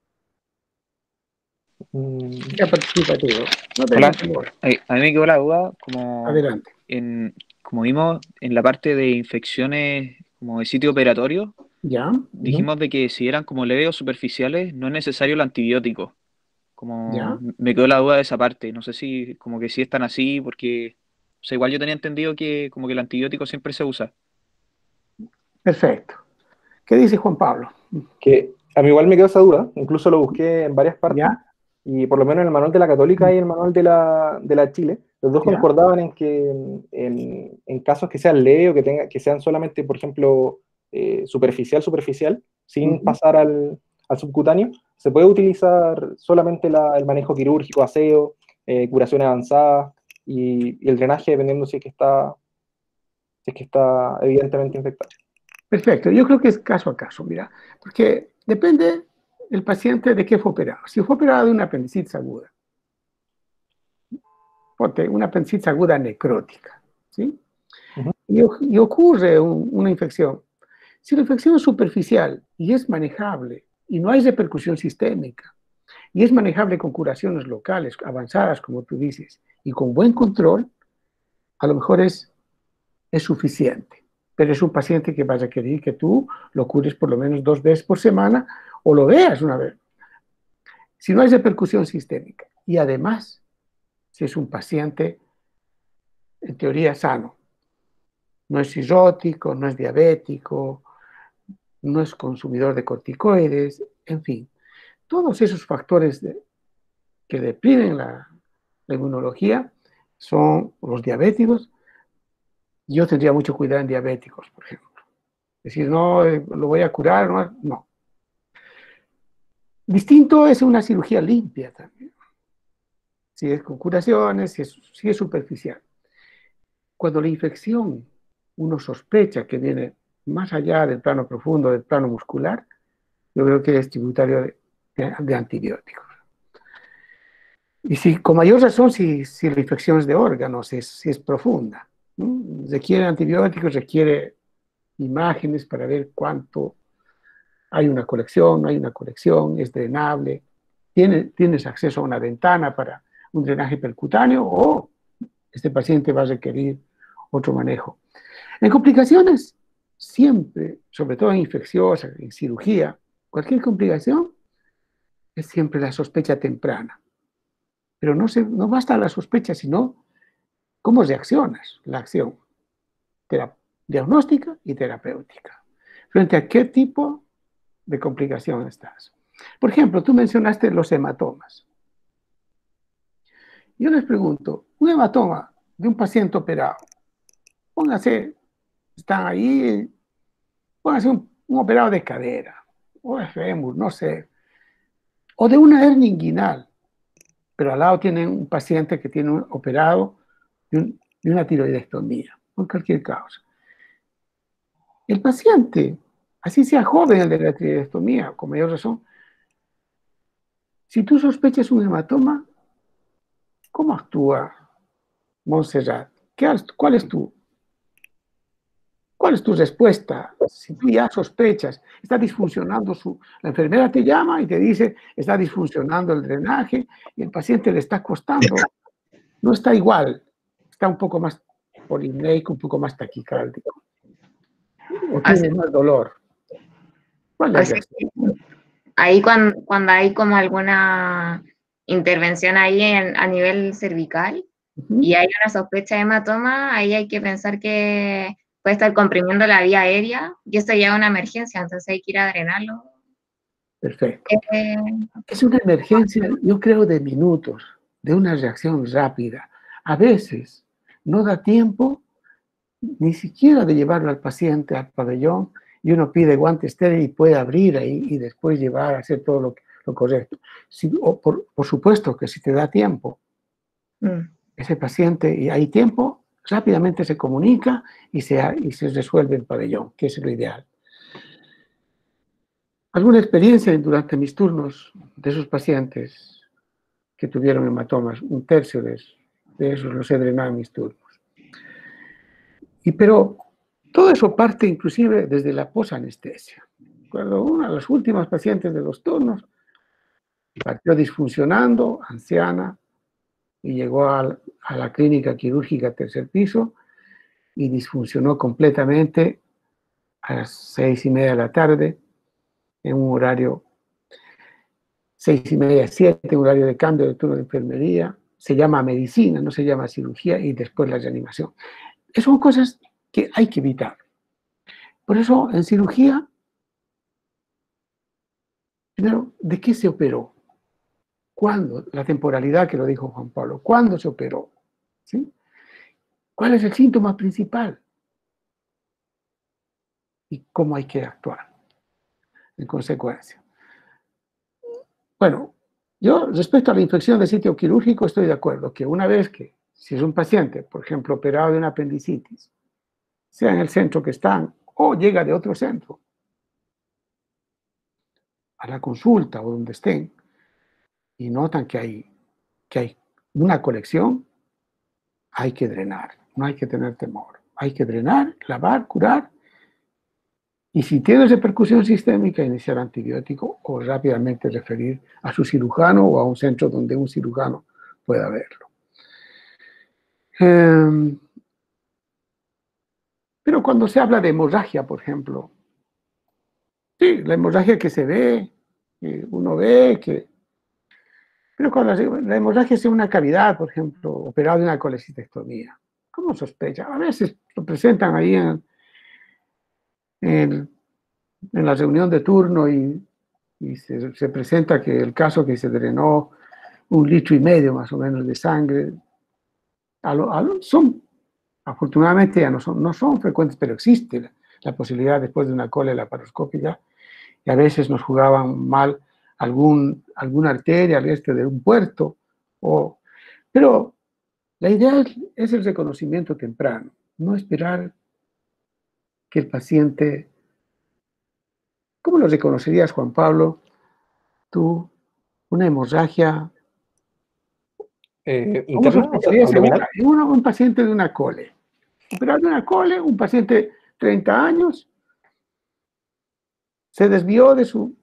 Ya participa todo. No Hola, tengan temor. a mí me quedó la duda, Adelante. como vimos en la parte de infecciones como de sitio operatorio, ¿Ya? dijimos de que si eran como leves o superficiales, no es necesario el antibiótico. ¿Ya? Como me quedó la duda de esa parte, no sé si como que si están así, porque, o sea, igual yo tenía entendido que como que el antibiótico siempre se usa. Perfecto. ¿Qué dice Juan Pablo? Que a mí igual me quedó esa duda, incluso lo busqué en varias partes, ¿Ya? y por lo menos en el manual de la Católica y el manual de la Chile, los dos ¿Ya? concordaban en que en casos que sean leves o que sean solamente, por ejemplo, superficial, sin pasar al subcutáneo, se puede utilizar solamente el manejo quirúrgico, aseo, curaciones avanzadas y el drenaje dependiendo si es que está evidentemente infectado. Perfecto. Yo creo que es caso a caso, mira, porque depende el paciente de qué fue operado. Si fue operado de una apendicitis aguda, porque una apendicitis aguda necrótica, ¿sí? Y ocurre una infección. Si la infección es superficial y es manejable y no hay repercusión sistémica y es manejable con curaciones locales avanzadas, como tú dices, y con buen control, a lo mejor es suficiente. Pero es un paciente que va a requerir que tú lo cures por lo menos 2 veces por semana o lo veas una vez. Si no hay repercusión sistémica y además, si es un paciente en teoría sano, no es cirrótico, no es diabético, no es consumidor de corticoides, en fin, todos esos factores que deprimen la inmunología son los diabéticos. Yo tendría mucho cuidado en diabéticos, por ejemplo. Decir, no, lo voy a curar, no. Distinto es una cirugía limpia también. Si es con curaciones, si es superficial. Cuando la infección uno sospecha que viene más allá del plano profundo, del plano muscular, yo creo que es tributario de antibióticos. Y si, con mayor razón si la infección es de órganos, si es profunda, ¿no? Requiere antibióticos, requiere imágenes para ver cuánto hay una colección, no hay una colección, es drenable, tienes acceso a una ventana para un drenaje percutáneo o este paciente va a requerir otro manejo. En complicaciones, siempre, sobre todo en infecciosas, en cirugía, cualquier complicación es siempre la sospecha temprana. Pero no basta la sospecha, sino cómo reaccionas la acción diagnóstica y terapéutica. Frente a qué tipo de complicación estás. Por ejemplo, tú mencionaste los hematomas. Yo les pregunto, un hematoma de un paciente operado, póngase, están ahí, póngase un operado de cadera o de fémur, no sé. o de una hernia inguinal, pero al lado tienen un paciente que tiene un operado de una tiroidectomía, por cualquier causa. El paciente, así sea joven el de la tiroidectomía, con mayor razón, si tú sospechas un hematoma, ¿cómo actúa Montserrat? ¿Cuál es tu respuesta? Si tú ya sospechas, está disfuncionando la enfermera te llama y te dice, está disfuncionando el drenaje y el paciente le está costando, no está igual, está un poco más polimnéico, un poco más taquicárdico, o tiene más dolor. ¿Cuál es la reacción? Ahí cuando hay como alguna intervención ahí a nivel cervical y hay una sospecha de hematoma, ahí hay que pensar que puede estar comprimiendo la vía aérea y esto ya es una emergencia, entonces hay que ir a drenarlo. Perfecto. Es una emergencia, yo creo, de minutos, de una reacción rápida. A veces no da tiempo ni siquiera de llevarlo al paciente al pabellón y uno pide guante estéril y puede abrir ahí y después llevar a hacer todo lo correcto. Por supuesto que si te da tiempo, ese paciente y hay tiempo, rápidamente se comunica y se resuelve el pabellón, que es lo ideal. ¿Alguna experiencia durante mis turnos de esos pacientes que tuvieron hematomas? Un tercio de esos los he drenado en mis turnos. Pero todo eso parte inclusive desde la posanestesia. Cuando una de las últimas pacientes de los turnos partió disfuncionando, anciana, y llegó a la clínica quirúrgica tercer piso y disfuncionó completamente a las 6:30 de la tarde, en un horario 6:30 a 7, horario de cambio de turno de enfermería. Se llama medicina, no se llama cirugía, y después la reanimación. Esas son cosas que hay que evitar. Por eso, en cirugía, primero, ¿de qué se operó? ¿Cuándo? La temporalidad que lo dijo Juan Pablo. ¿Cuándo se operó? ¿Sí? ¿Cuál es el síntoma principal? ¿Y cómo hay que actuar en consecuencia? Bueno, yo respecto a la infección de sitio quirúrgico estoy de acuerdo que una vez que, si es un paciente, por ejemplo, operado de una apendicitis, sea en el centro que están o llega de otro centro, a la consulta o donde estén, y notan que hay una colección, hay que drenar, no hay que tener temor. Hay que drenar, lavar, curar, y si tiene repercusión sistémica, iniciar antibiótico o rápidamente referir a su cirujano o a un centro donde un cirujano pueda verlo. Pero cuando se habla de hemorragia, por ejemplo, sí, la hemorragia que se ve, que uno ve, pero cuando la hemorragia es una cavidad, por ejemplo, operado de una colecistectomía, ¿cómo sospecha? A veces lo presentan ahí en la reunión de turno y se presenta que el caso que se drenó 1,5 litros más o menos de sangre, afortunadamente ya no son frecuentes, pero existe la posibilidad después de una cole laparoscópica, y a veces nos jugaban mal alguna arteria al este de un puerto, pero la idea es el reconocimiento temprano, no esperar que el paciente. ¿Cómo lo reconocerías, Juan Pablo, tú, una hemorragia? ¿Cómo sospecharías un paciente de una cole? Operado de una cole, un paciente 30 años, se desvió de su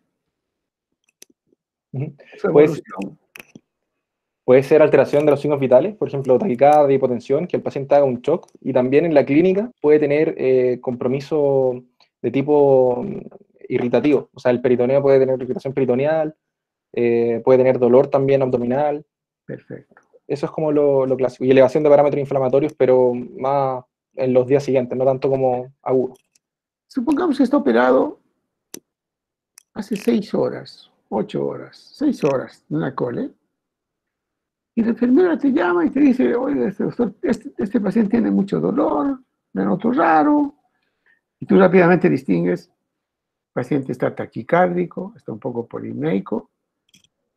evolución. Puede ser alteración de los signos vitales, por ejemplo, taquicardia, hipotensión, que el paciente haga un shock, y también en la clínica puede tener compromiso de tipo irritativo, o sea, el peritoneo puede tener irritación peritoneal, puede tener dolor también abdominal. Perfecto. Eso es como lo clásico. Y elevación de parámetros inflamatorios, pero más en los días siguientes, no tanto como agudo. Supongamos que está operado hace 6 horas, 8 horas, 6 horas de una cole, y la enfermera te llama y te dice, oye, doctor, este paciente tiene mucho dolor, me noto raro, y tú rápidamente distingues, el paciente está taquicárdico, está un poco polimnéico,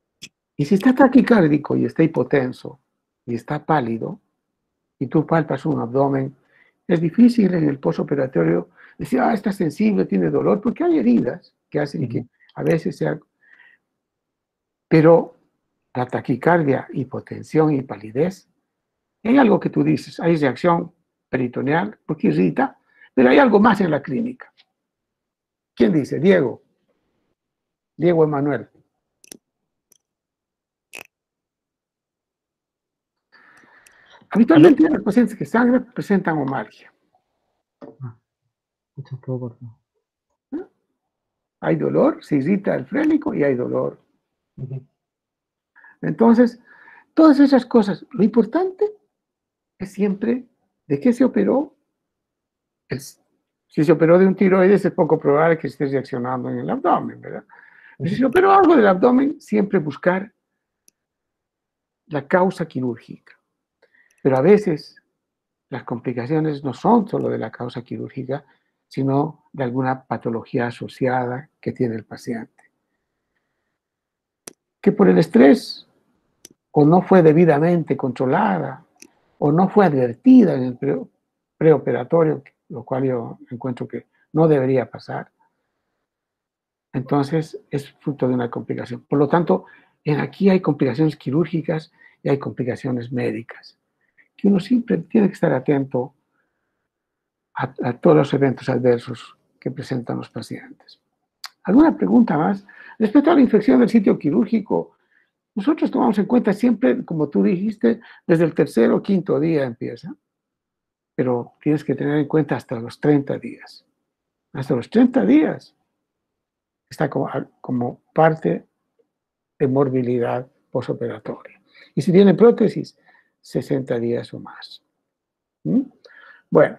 Y si está taquicárdico y está hipotenso y está pálido, y tú palpas un abdomen, es difícil en el postoperatorio decir, está sensible, tiene dolor, porque hay heridas que hacen que a veces sea... Pero la taquicardia, hipotensión y palidez, hay algo que tú dices, hay reacción peritoneal, porque irrita, pero hay algo más en la clínica. ¿Quién dice? Diego. Diego Emanuel. Habitualmente los pacientes que sangran presentan omalgia. Hay dolor, se irrita el frénico y hay dolor. Entonces, todas esas cosas, lo importante es siempre de qué se operó. Si se operó de un tiroides, es poco probable que esté reaccionando en el abdomen, ¿verdad? Pero si se operó algo del abdomen, siempre buscar la causa quirúrgica. Pero a veces las complicaciones no son solo de la causa quirúrgica, sino de alguna patología asociada que tiene el paciente. Que por el estrés o no fue debidamente controlada o no fue advertida en el preoperatorio, lo cual yo encuentro que no debería pasar, entonces es fruto de una complicación. Por lo tanto, aquí hay complicaciones quirúrgicas y hay complicaciones médicas, que uno siempre tiene que estar atento a todos los eventos adversos que presentan los pacientes. ¿Alguna pregunta más? Respecto a la infección del sitio quirúrgico, nosotros tomamos en cuenta siempre, como tú dijiste, desde el tercer o quinto día empieza, pero tienes que tener en cuenta hasta los 30 días. Hasta los 30 días está como parte de morbilidad postoperatoria. Y si tiene prótesis, 60 días o más. Bueno,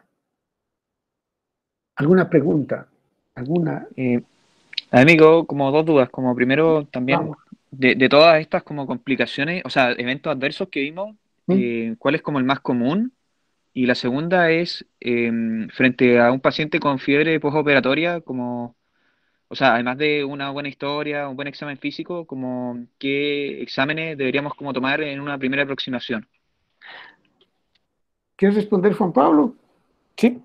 ¿alguna pregunta? ¿Alguna? Amigo, como dos dudas. Como primero, también de todas estas como complicaciones, o sea, eventos adversos que vimos, ¿cuál es como el más común? Y la segunda es, frente a un paciente con fiebre postoperatoria, como, o sea, además de una buena historia, un buen examen físico, como qué exámenes deberíamos como tomar en una primera aproximación. ¿Quieres responder, Juan Pablo? Sí.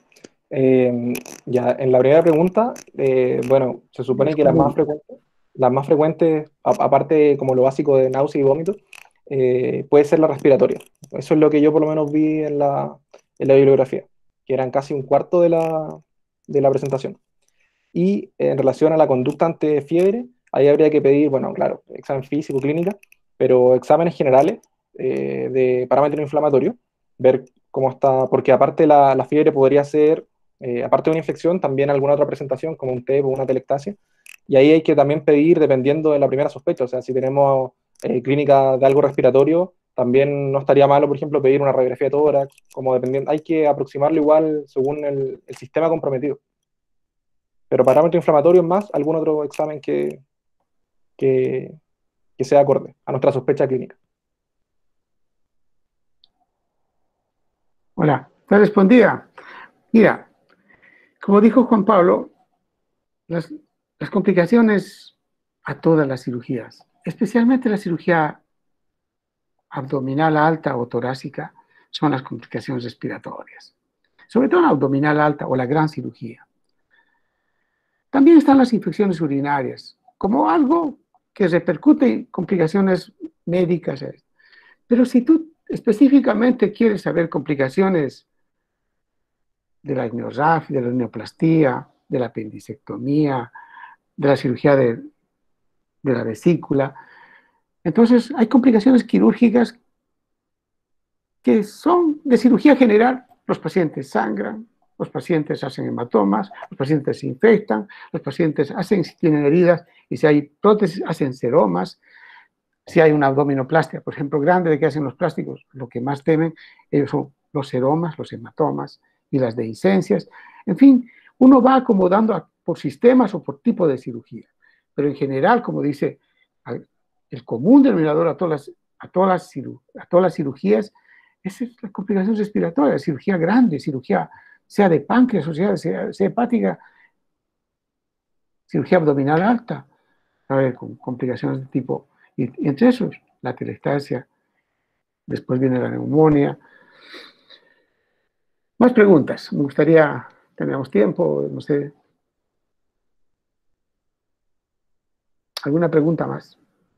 Ya, en la primera pregunta, bueno, se supone que las más frecuentes, aparte como lo básico de náusea y vómito, puede ser la respiratoria. Eso es lo que yo por lo menos vi en la bibliografía, que eran casi un cuarto de la presentación. Y en relación a la conducta ante fiebre, ahí habría que pedir, bueno, claro, examen físico, clínica, pero exámenes generales de parámetro inflamatorio, ver cómo está, porque aparte la fiebre podría ser, aparte de una infección, también alguna otra presentación, como un TEP o una telectasia, y ahí hay que también pedir dependiendo de la primera sospecha, o sea, si tenemos clínica de algo respiratorio, también no estaría malo, por ejemplo, pedir una radiografía de tórax, como dependiendo, hay que aproximarlo igual según el sistema comprometido. Pero parámetro inflamatorio más algún otro examen que sea acorde a nuestra sospecha clínica. Hola, ¿te respondía? Mira, como dijo Juan Pablo, las complicaciones a todas las cirugías, especialmente la cirugía abdominal alta o torácica, son las complicaciones respiratorias. Sobre todo la abdominal alta o la gran cirugía. También están las infecciones urinarias, como algo que repercute en complicaciones médicas. Pero si tú específicamente quieres saber complicaciones de la etniorrafia, de la neoplastía, de la apendicectomía, de la cirugía de la vesícula, entonces hay complicaciones quirúrgicas que son de cirugía general. Los pacientes sangran, los pacientes hacen hematomas, los pacientes se infectan, los pacientes si tienen heridas y si hay prótesis, hacen seromas. Si hay una abdominoplastia, por ejemplo, grande, ¿de qué hacen los plásticos? Lo que más temen ellos son los seromas, los hematomas y las dehiscencias. En fin, uno va acomodando por sistemas o por tipo de cirugía. Pero en general, como dice, el común denominador a todas las cirugías es la complicación respiratoria, cirugía grande, cirugía sea de páncreas o sea hepática, cirugía abdominal alta, con complicaciones de tipo Y entre esos, la telestasia, después viene la neumonía. Más preguntas. Me gustaría, tenemos tiempo, no sé. ¿Alguna pregunta más?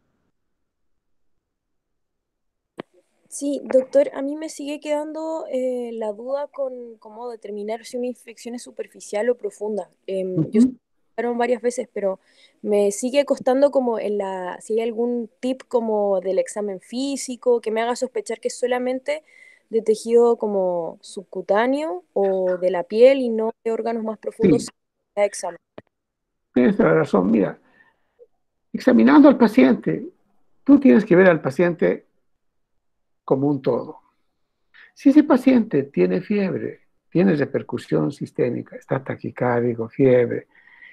Sí, doctor, a mí me sigue quedando la duda con cómo determinar si una infección es superficial o profunda. Yo fueron varias veces, pero me sigue costando como si hay algún tip como del examen físico que me haga sospechar que es solamente de tejido como subcutáneo o de la piel y no de órganos más profundos. Sí. De examen. Tienes la razón. Mira, examinando al paciente, tú tienes que ver al paciente como un todo. Si ese paciente tiene fiebre, tiene repercusión sistémica, está taquicárdico, fiebre,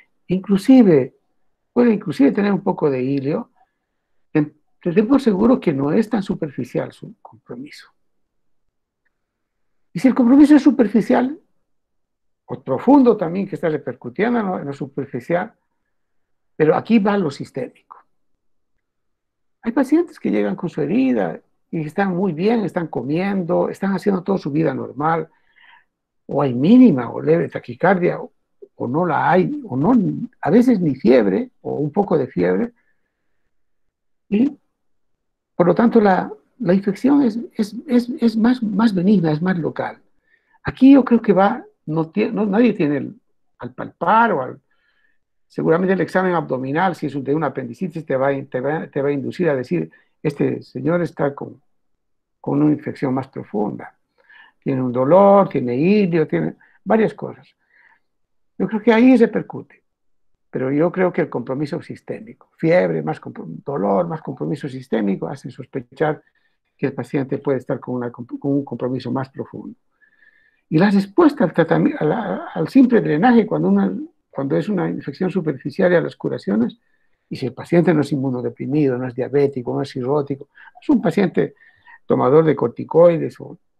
puede inclusive tener un poco de hilio, tenemos seguro que no es tan superficial su compromiso. Y si el compromiso es superficial, o profundo también, que está repercutiendo en lo superficial, pero aquí va lo sistémico. Hay pacientes que llegan con su herida y están muy bien, están comiendo, están haciendo toda su vida normal, o hay mínima o leve taquicardia, o no la hay, o no, a veces ni fiebre, o un poco de fiebre, y por lo tanto la infección es más benigna, es más local. Aquí yo creo que nadie tiene al palpar seguramente el examen abdominal, si es de una apendicitis, te va a inducir a decir, este señor está con una infección más profunda. Tiene un dolor, tiene hilio, tiene varias cosas. Yo creo que ahí repercute, pero yo creo que el compromiso sistémico, fiebre, más dolor, más compromiso sistémico, hacen sospechar que el paciente puede estar con un compromiso más profundo. Y la respuesta al tratamiento, al simple drenaje, cuando es una infección superficial y a las curaciones, y si el paciente no es inmunodeprimido, no es diabético, no es cirrótico, es un paciente tomador de corticoides,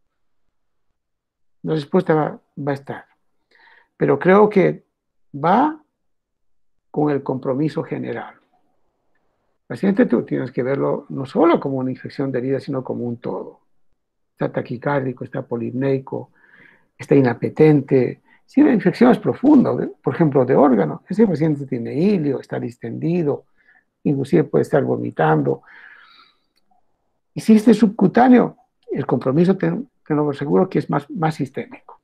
la respuesta va a estar. Pero creo que va con el compromiso general. El paciente tú tienes que verlo no solo como una infección de herida, sino como un todo. Está taquicárdico, está polipneico, está inapetente. Si la infección es profunda, por ejemplo, de órgano, ese paciente tiene hilio, está distendido, inclusive puede estar vomitando. Y si este es subcutáneo, el compromiso, tengo seguro que es más sistémico.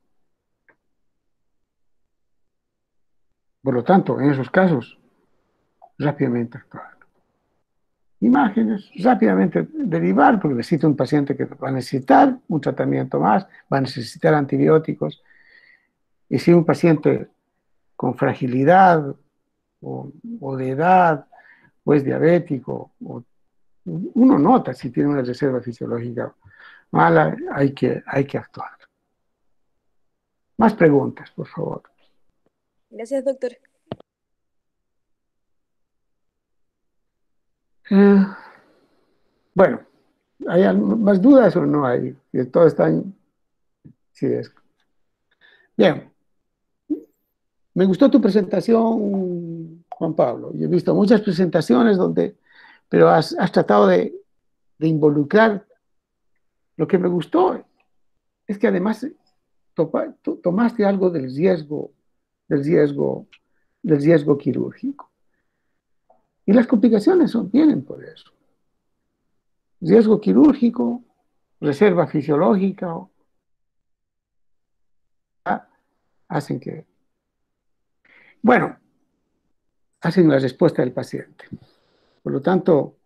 Por lo tanto, en esos casos, rápidamente actuar. Imágenes, rápidamente derivar, porque necesita un paciente que va a necesitar un tratamiento más, va a necesitar antibióticos. Y si un paciente con fragilidad o de edad, o es diabético, uno nota si tiene una reserva fisiológica mala, hay que actuar. Más preguntas, por favor. Gracias, doctor. Bueno, ¿hay más dudas o no hay? Todo está sí, es. Bien. Me gustó tu presentación, Juan Pablo. Yo he visto muchas presentaciones pero has tratado de involucrar. Lo que me gustó es que además tomaste algo del riesgo quirúrgico. Y las complicaciones vienen por eso. Riesgo quirúrgico, reserva fisiológica, hacen que, bueno, hacen la respuesta del paciente. Por lo tanto,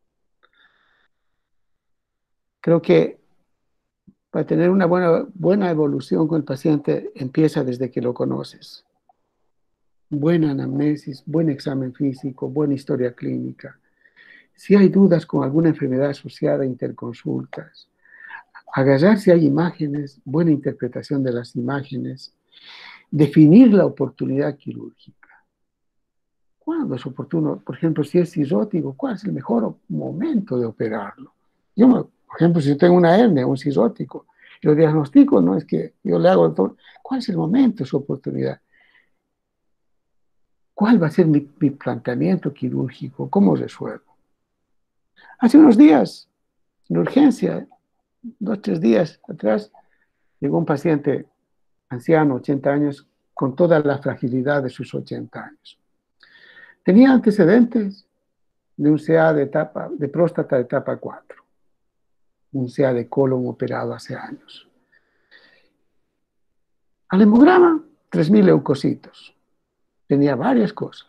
creo que para tener una buena evolución con el paciente empieza desde que lo conoces. Buena anamnesis, buen examen físico, buena historia clínica. Si hay dudas con alguna enfermedad asociada, interconsultas. Agarrar si hay imágenes, buena interpretación de las imágenes. Definir la oportunidad quirúrgica. ¿Cuándo es oportuno? Por ejemplo, si es cirrótico, ¿cuál es el mejor momento de operarlo? Por ejemplo, si yo tengo una hernia, un cirrótico, lo diagnostico, no es que yo le hago todo. ¿Cuál es el momento, su oportunidad? ¿Cuál va a ser mi planteamiento quirúrgico? ¿Cómo resuelvo? Hace unos días, en urgencia, 2 o 3 días atrás, llegó un paciente anciano, 80 años, con toda la fragilidad de sus 80 años. Tenía antecedentes de un CA de próstata de etapa 4, un CA de colon operado hace años. Al hemograma, 3.000 leucocitos. Tenía varias cosas.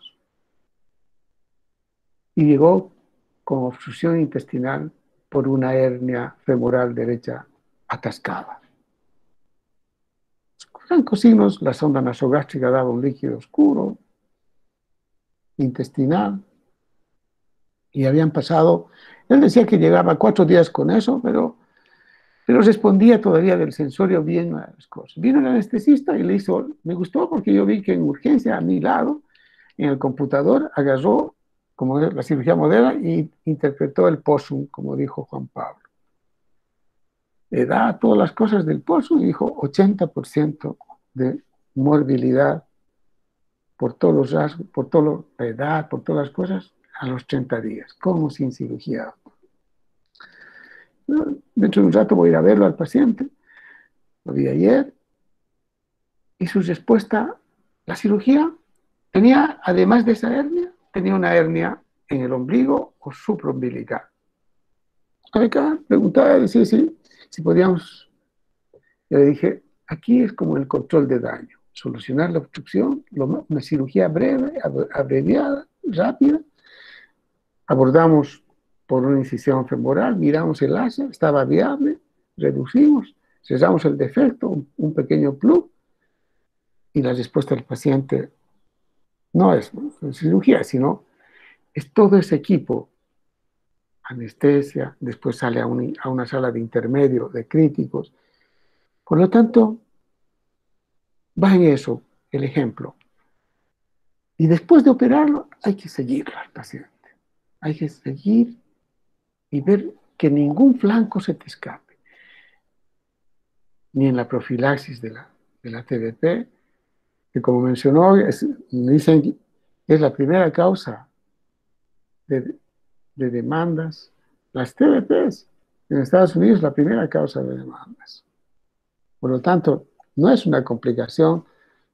Y llegó con obstrucción intestinal por una hernia femoral derecha atascada. Con signos, la sonda nasogástrica daba un líquido oscuro, intestinal, y habían pasado, él decía que llegaba 4 días con eso, pero respondía todavía del sensorio bien a las cosas. Vino el anestesista y le hizo, me gustó porque yo vi que en urgencia a mi lado, en el computador, agarró como la cirugía moderna y interpretó el POSUM, como dijo Juan Pablo. Le da todas las cosas del POSUM y dijo 80% de morbilidad por todos los rasgos, por toda la edad, por todas las cosas, a los 30 días, como sin cirugía. Dentro de un rato voy a ir a verlo al paciente, lo vi ayer, y su respuesta, la cirugía tenía, además de esa hernia, tenía una hernia en el ombligo o supraumbilical. Acá preguntaba, decía si podíamos, yo le dije, aquí es como el control de daño, solucionar la obstrucción, una cirugía breve, abreviada, rápida, abordamos por una incisión femoral, miramos el láser, estaba viable, reducimos, cerramos el defecto, un pequeño plug, y la respuesta del paciente no es cirugía, sino es todo ese equipo, anestesia, después sale a una sala de intermedio, de críticos. Por lo tanto, va en eso el ejemplo. Y después de operarlo, hay que seguirlo al paciente. Hay que seguir y ver que ningún flanco se te escape. Ni en la profilaxis de la TBP, que como mencionó, dicen que es la primera causa de demandas. Las TBPs en Estados Unidos es la primera causa de demandas. Por lo tanto, no es una complicación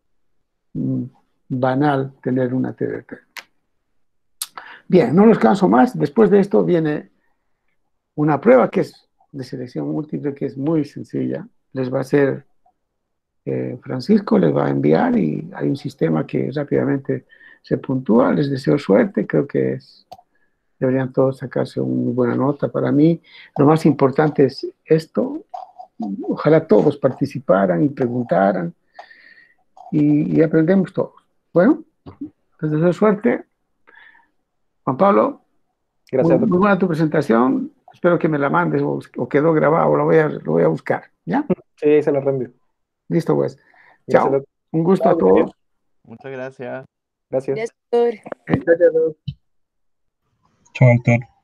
banal tener una TBP. Bien, no los canso más. Después de esto viene una prueba que es de selección múltiple, que es muy sencilla. Les va a hacer Francisco, les va a enviar y hay un sistema que rápidamente se puntúa. Les deseo suerte, creo que deberían todos sacarse una muy buena nota. Para mí, lo más importante es esto. Ojalá todos participaran y preguntaran y aprendemos todos. Bueno, les deseo suerte. Juan Pablo, Gracias, muy buena tu presentación. Espero que me la mandes o quedó grabado, lo voy a buscar. ¿Ya? Sí, se lo reenvío. Listo, pues. Chao. Un gusto a todos. Muchas gracias. Gracias. Gracias, doctor. Gracias a todos. Chao, doctor.